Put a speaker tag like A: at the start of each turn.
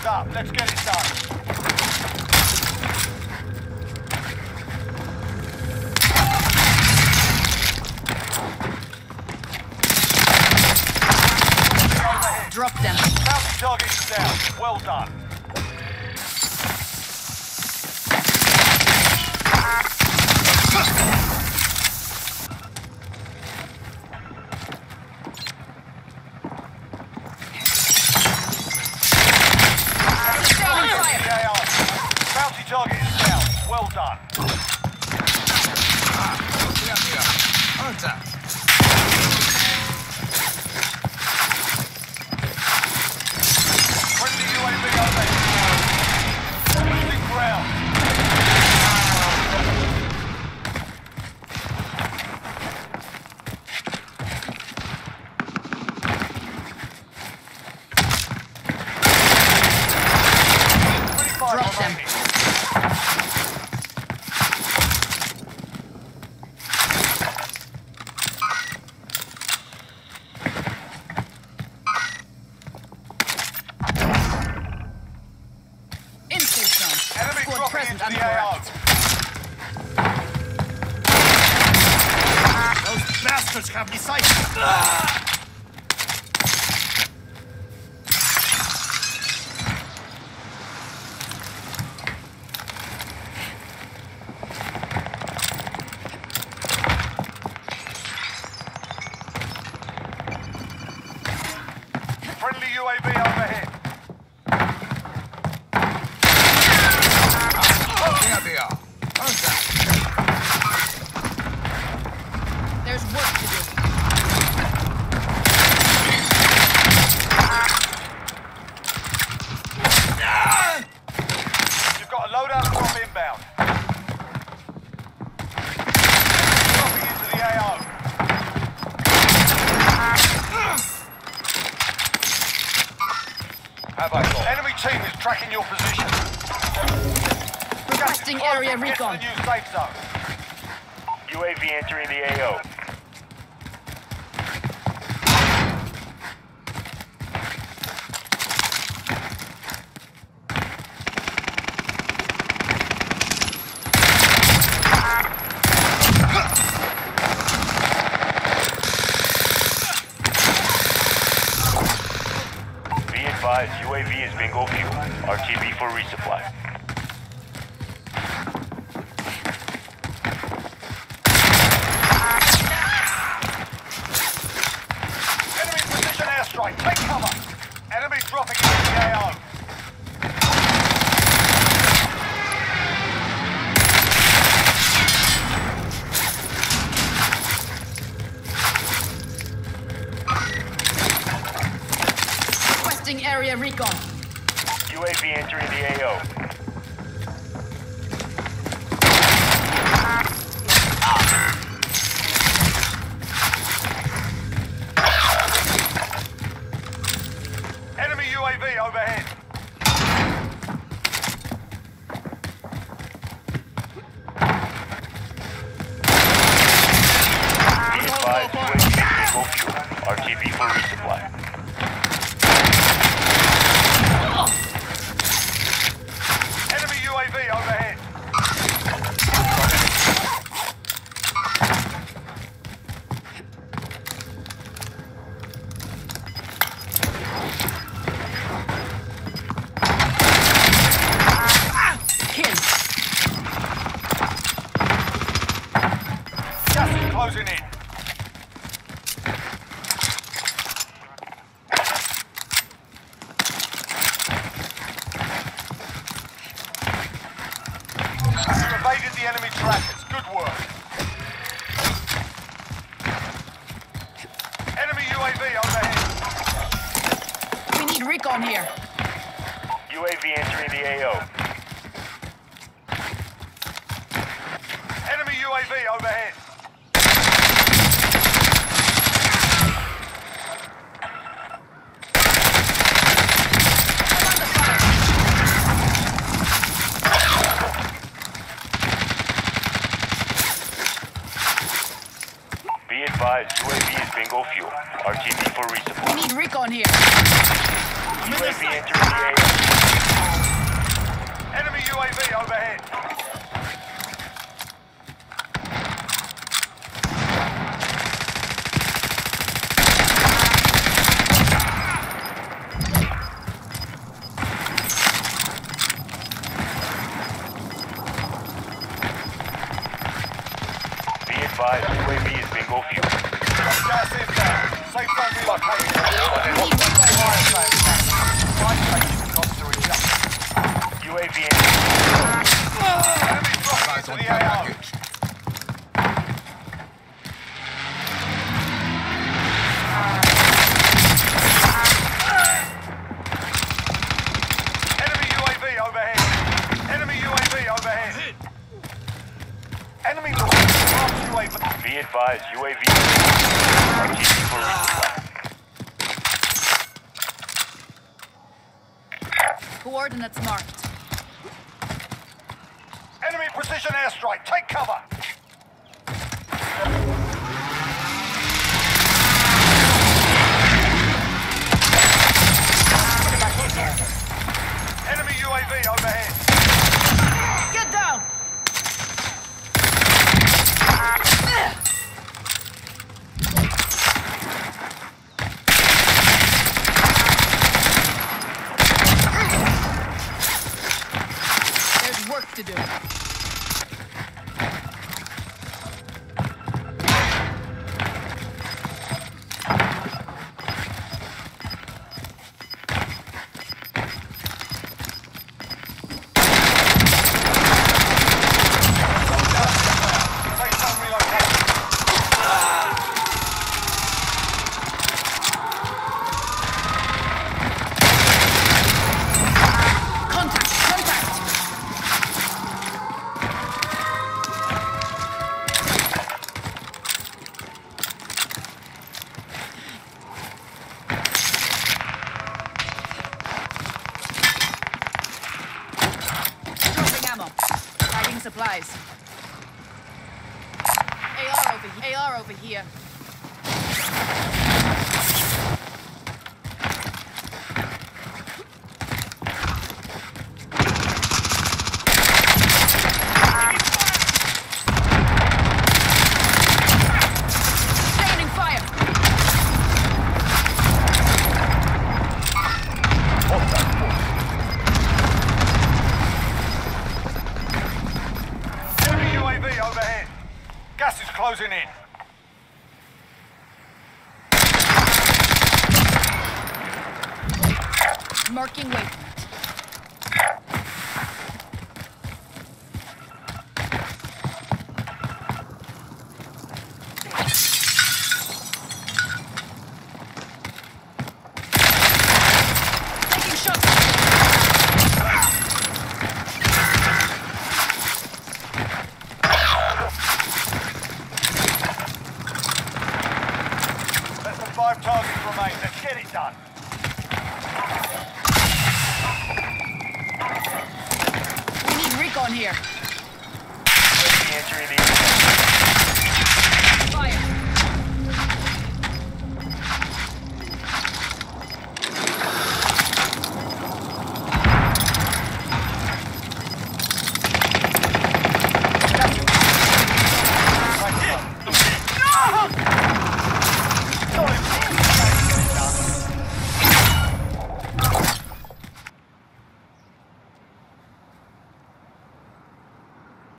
A: Time's up. Let's get it done.
B: Drop them.
A: Bounty target is down. Well done. Bounty target is down. Well done. Friendly UAV overhead. Losing ground.
B: Drop them.
A: Enemy
B: Squad
A: dropping
B: present
A: into
B: and
A: the AO.
C: Those bastards have me sighted!
A: Friendly UAV overhead.
C: There they are. Contact.
B: There's work to do.
A: You've got a loadout drop inbound. Dropping into the AO. Have I got? Enemy team is tracking your position.
B: Requesting area
A: Get to
B: recon.
A: the new safe zone.
D: UAV entering the AO. Be advised, UAV is bingo fuel. RTB for resupply.
A: Enemy precision airstrike. Take cover. Enemy dropping into the AO.
B: Requesting area recon.
D: UAV entering the AO.
A: Enemy UAV overhead.
D: Be advised, UAV is bingo fuel. RTB for resupply.
A: Enemy UAV overhead.
B: Kill.
A: Gas is closing in. You evaded the enemy trackers. Good work. Enemy UAV overhead.
B: We need recon here.
D: UAV entering the AO.
A: Enemy UAV overhead.
D: Be advised, UAV is bingo fuel. RTB for resupply.
B: We need recon here.
D: UAV entering the AO.
A: Enemy UAV overhead.
D: Be advised, UAV is bingo fuel.
A: Gas inbound. Safe zone relocated.
D: UAV entering.
A: Enemy dropping
C: Eyes
A: into
C: on
A: the
C: care
A: AO.
C: package.
A: Enemy UAV overhead. Enemy UAV overhead. Enemy launch. UAV.
D: Be advised, UAV RTV for resupply.
B: Coordinates marked.
A: Enemy precision airstrike. Take cover. Enemy UAV overhead.
B: Get down! There's work to do.
A: Safe zone relocated.
B: Contact! Contact! Dropping ammo. Hiding supplies. AR over here. Standing fire.
A: Enemy UAV overhead. Gas is closing in.
B: Marking waypoint. Taking shots.
A: Less than 5 targets remain. Let's get it done.
B: We need recon here.
D: UAV entering the AO.